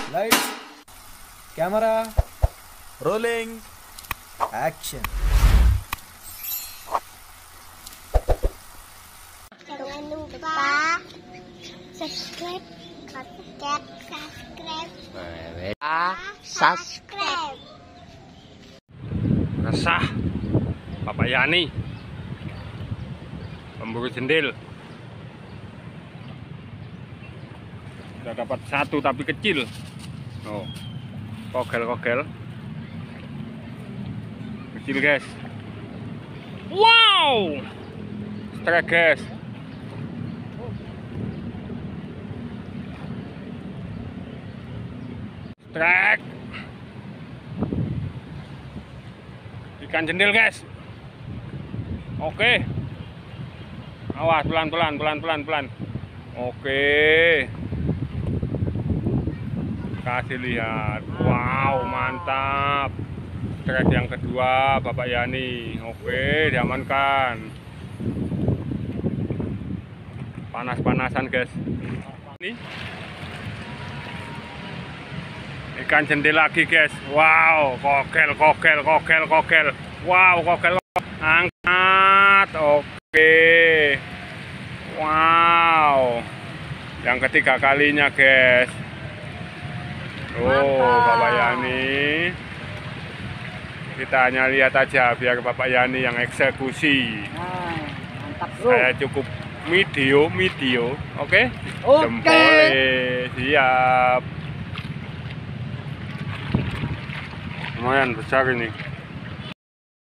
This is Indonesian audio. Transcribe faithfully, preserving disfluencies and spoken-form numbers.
Lights, camera, Rolling. action. Jangan lupa subscribe, subscribe, subscribe, subscribe. Resah Bapak Yani pemburu jendil. Sudah dapat satu tapi kecil. Oh, kogel-kogel kecil guys. Wow, strike guys. Strike ikan jendil guys. Oke, awas pelan-pelan, pelan-pelan, pelan. Oke, kasih lihat. Wow, mantap. Strike yang kedua Bapak Yani. Oke, diamankan. Panas-panasan guys. Ini ikan jendil lagi guys. Wow, kogel, kogel, kogel, kogel. Wow, kogel, angkat. Oke, wow, yang ketiga kalinya guys. Oh, Bapak Yani, kita hanya lihat aja biar Bapak Yani yang eksekusi. Mantap bro. Saya cukup video, video, oke? Oke. Jempolnya siap. Lumayan besar ini.